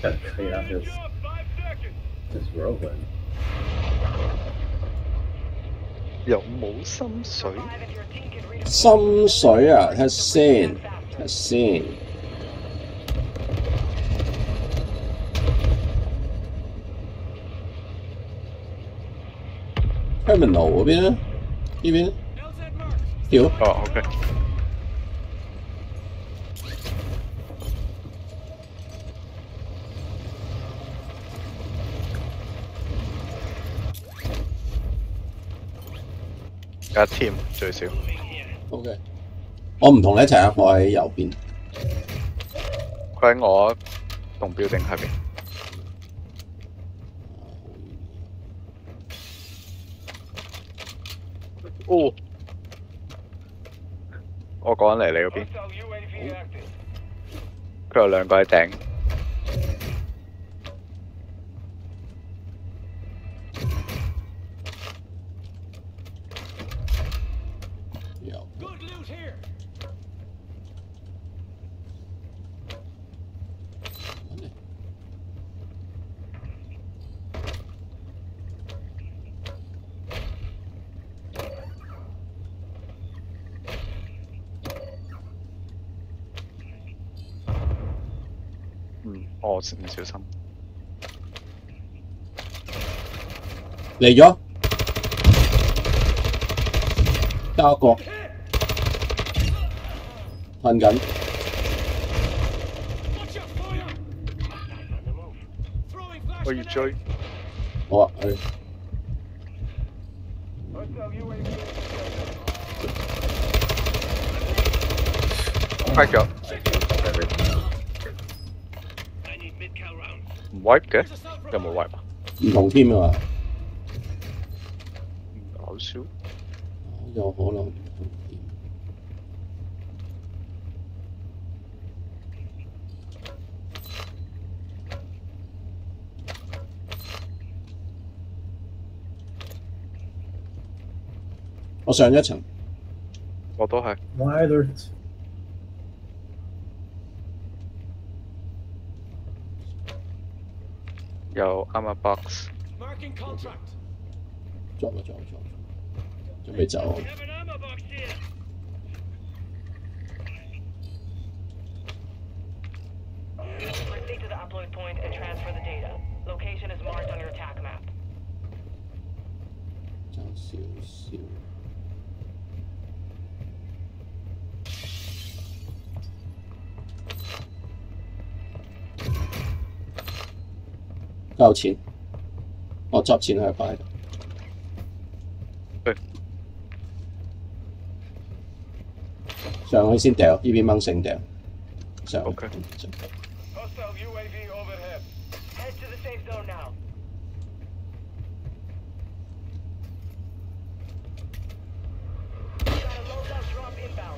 可以啊，just rolling。 有冇心水？ 心水啊，睇下先，睇下先。Terminal 嗰邊咧，呢邊跳。 哦，OK。一 team 最少。 OK， 我唔同你一齊啊，我喺右邊。 佢喺我同標定下邊。哦，我趕嚟你嗰邊。佢有兩個喺頂。我唔小心。 嚟咗，加一個，噴緊。 我要追。 好啊，去。 開咗。唔 wipe 嘅？有冇 wipe 啊？ 唔同 team 啊嘛。 搞笑。 有可能唔同 team。我上一層。 我都係。有啱啱 box。 撞，準備走。 Proceed to the upload point and transfer the data. Location is marked on your attack map. 爭少少。交錢，我執錢喺擺度。上去先掉，呢邊掹繩掉。上。 OK。 Hostile UAV overhead. Head to the safe zone now. Got a loadout drop inbound.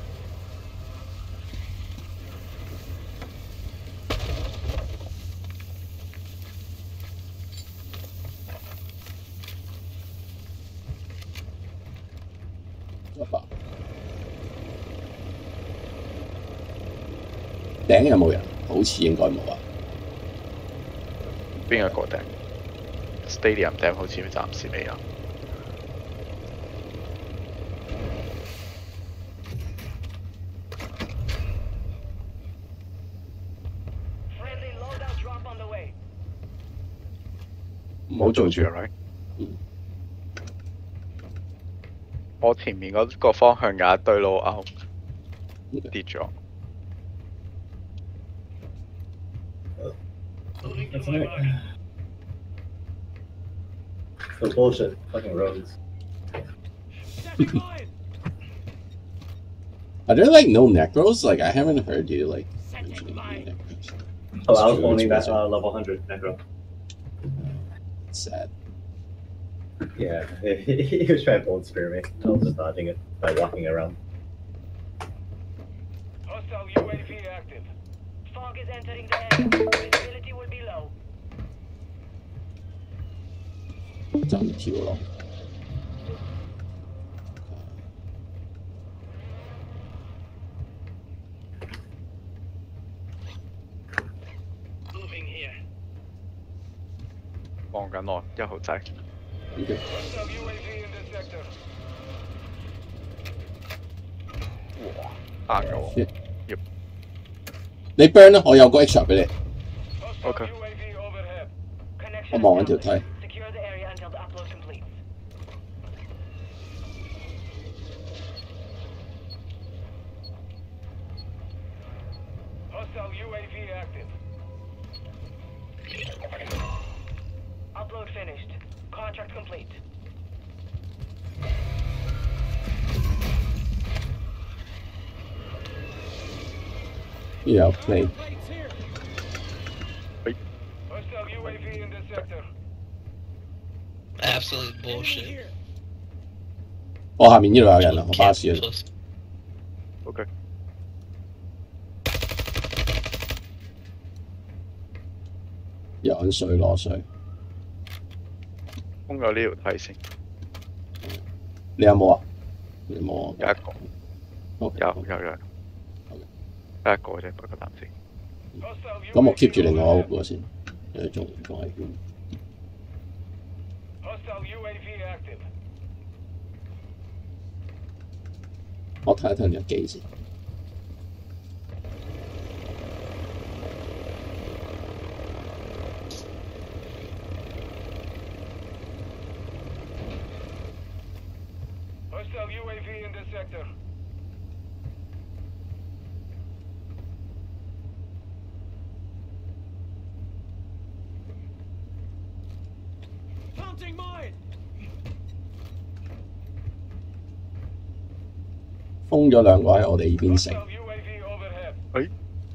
頂有冇人？好似應該冇啊。 邊一個頂 ？Stadium 頂好似暫時未有。 Friendly loadout drop on the way. 唔好做住 right？我前面嗰個方向有一堆路鈎跌咗。 That's right. The bullshit fucking roads. Are there like no necros? Like I haven't heard you like mentioning necros. Oh, I was owning that level 100 necro. It's sad. Yeah, he was trying to bolt spear me. I was just dodging it by walking around. Hostile UAV active. Fog is entering the area. Visibility will be low. 就跳落。 Moving here. 望緊我1號仔。 OK， Hostile UAV in this sector. 哇！彈咗我。 你 burn 啦，我有個 extra 俾你。 Hostile Okay. UAV overhead. 我 Connection 望緊條 established. 梯。 Secure the area until the upload completes. Hostile UAV active. Upload finished. Contract complete. 呢有 play， Hostile UAV in this sector. Absolute bullshit. 我下面呢度有人啊，我巴士啊， OK。 有人水攞水。 封咗呢條梯先， 你有冇啊？你冇啊？ 有一個， 好有，得一個啫，不過暫時。 Hostile 咁我 keep 住 UAV 另外一 overhead. 個先，因為仲係 Hostile UAV active. 我睇一睇你嘅機先。 Hostile UAV in this sector. Planting mine. 封咗兩個喺我哋呢邊城， Hostile UAV overhead. 誒，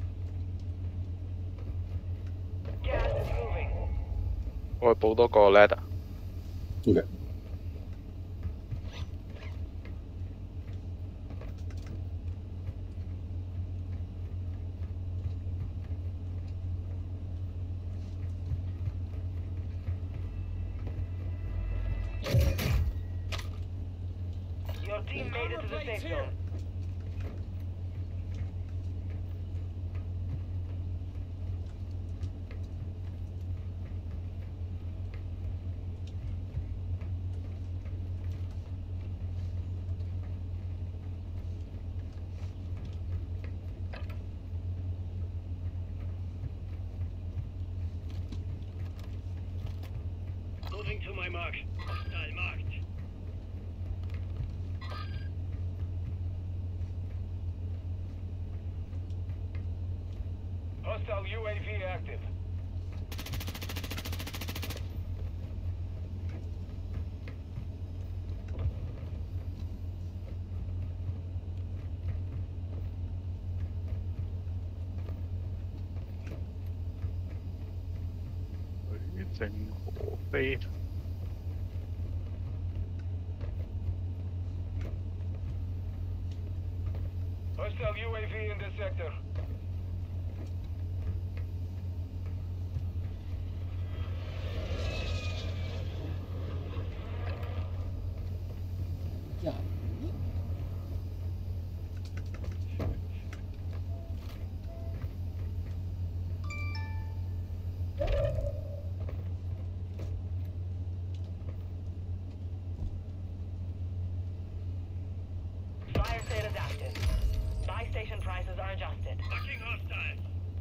Gas is moving. 我去補多個 ladder。 OK， Your team made it to the safe zone. Moving to my mark. Hostile marked. Hostile UAV active. 「水正河飛」。 Hostile UAV in this sector. Fire sale is active. Buy station prices are adjusted. Fucking hostile.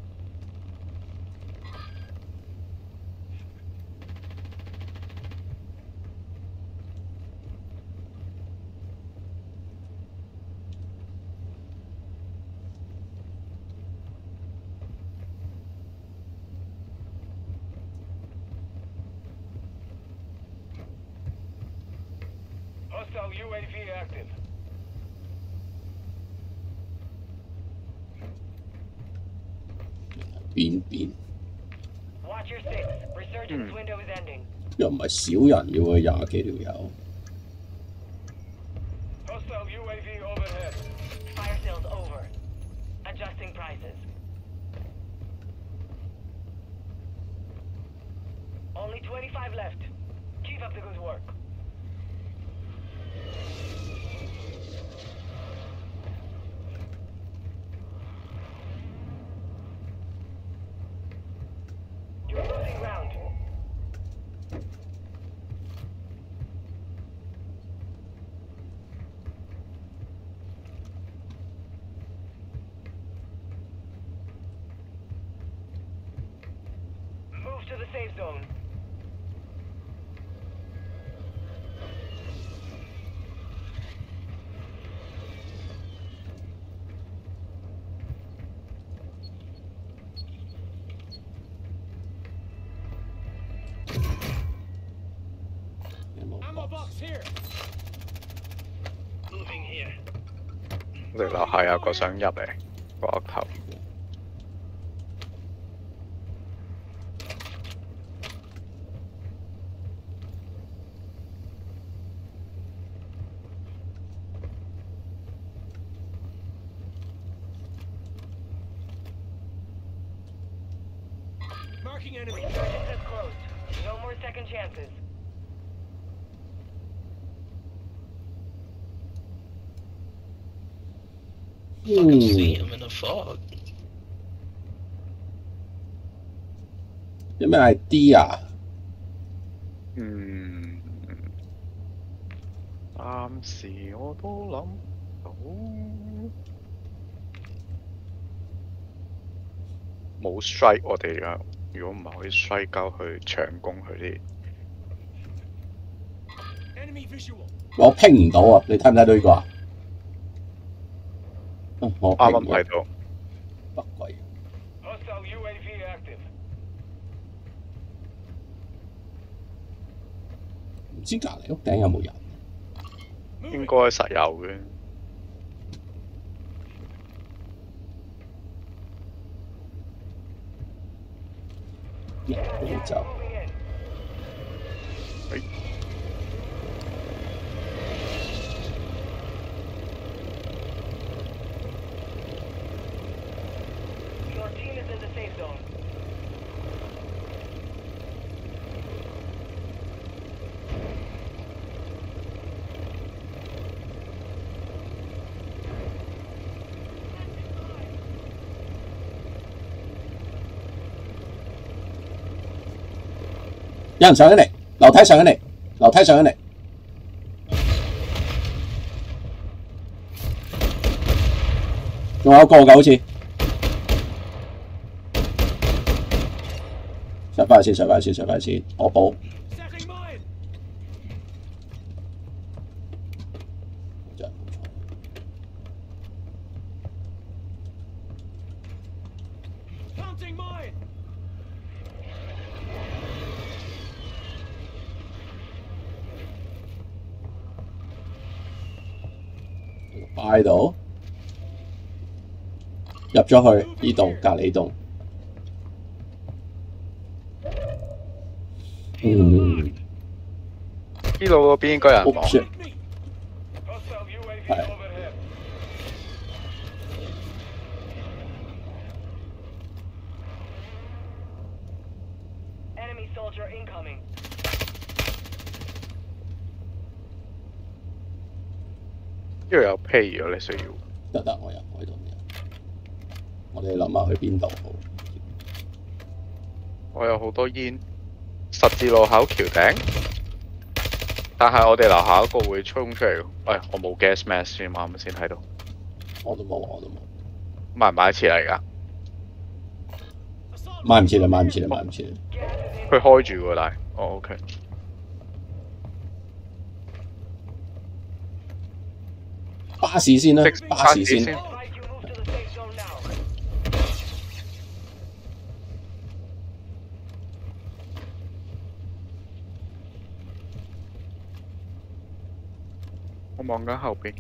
Hostile UAV active. Watch your six. Resurgence window is ending. 又唔係少人嘅喎，20幾條友。 Hostile UAV overhead. Fire sales over. Adjusting prices. Only 25 left. Keep up the good work. You're losing ground. safe zone. Ammo box here. 我哋樓下有個想入嚟個屋頭。 Resurgence has closed. No more second chances. Fucking see him in the fog. 有咩 idea？ 暫時我都諗到，冇 strike 我哋啊！如果唔係可以 strike 交去搶攻佢啲。 我拼唔到啊！你睇唔睇到呢個啊？我啱啱睇到。 乜鬼？ Hostile UAV active. 唔知隔離屋頂有冇人？ 應該實有嘅。 人就。 Your team is in the safe zone. 有人上緊嚟，樓梯上緊嚟，樓梯上緊嚟。仲有個㗎好似。上返去先，上返去先，上返去先，我補。擺度，入咗去呢棟隔離棟。 呢度嗰邊應該有人望。 Hostile UAV overhead. Enemy soldier incoming. 呢度有 pay 如果你需要。 得，我有，我喺度有。我哋諗下去邊度好。 我有好多煙。十字路口橋頂，但係我哋樓下嗰個會衝出嚟。喂，我冇 gas mask 先，啱先睇到。 我都冇，我都冇。 買唔買得切嚟㗎？ 買唔切啦，買唔切啦，買唔切啦。 佢開住喎，但係，哦 OK。 巴士先啦，巴士先。 我望緊後邊。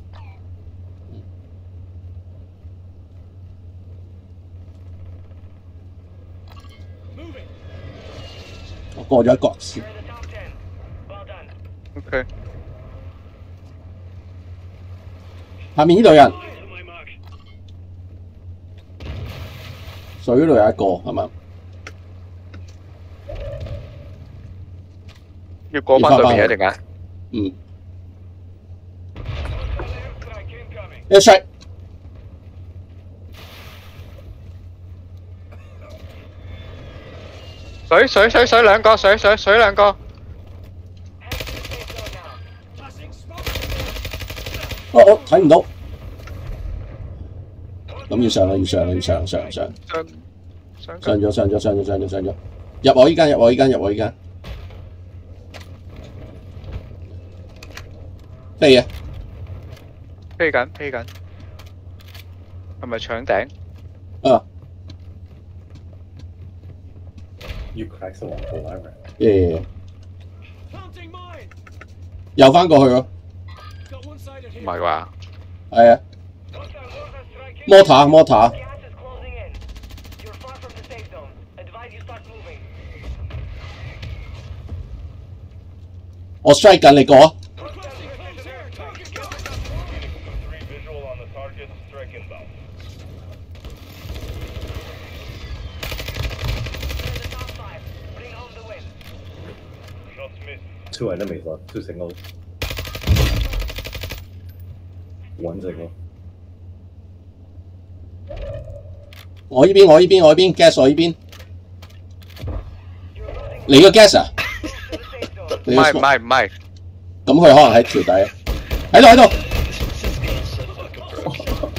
我過咗一角先。 OK。 下面呢度有人。水嗰度有一個係咪？ 要過翻對面一定啊？ 嗯。一 shot。 水兩個，水兩個。 我睇唔到。咁要上啦，要上啦，要上。上咗。 入我依間，入我依間，入我依間。飛啊！ 飛緊飛緊，係咪搶頂？ 啊 You crack the wall for whatever. 耶！又翻過去咯。 唔係啩？ 係啊，摩塔摩塔。 Gas is closing in. You're far from the safe zone. Advise you start moving. 我 strike 緊你過啊！ 3 visual on the target, strike inbound. You're the top 5. Bring home the win. Shots missed. 2 enemies left, 2 signals. 1 signal. 我依邊，我依邊，我依邊 gas 我依邊。 You're losing 你個 gas 啊？ to the safe zone. 你個唔係唔係唔係， 咁佢可能喺橋底。喺度喺度。 This game's so fucking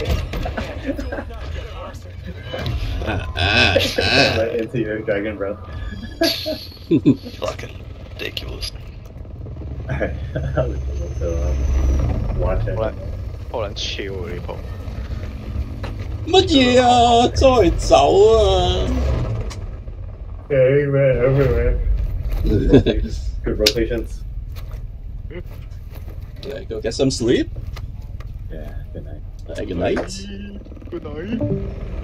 broken. Right into your dragon breath. Fucking ridiculous. I was able to watch it. 好撚超啊呢鋪。 乜嘢啊？周圍走啊！ Hey man, everywhere. Good rotations. Go get some sleep. Yeah, good night. Good night. Good night。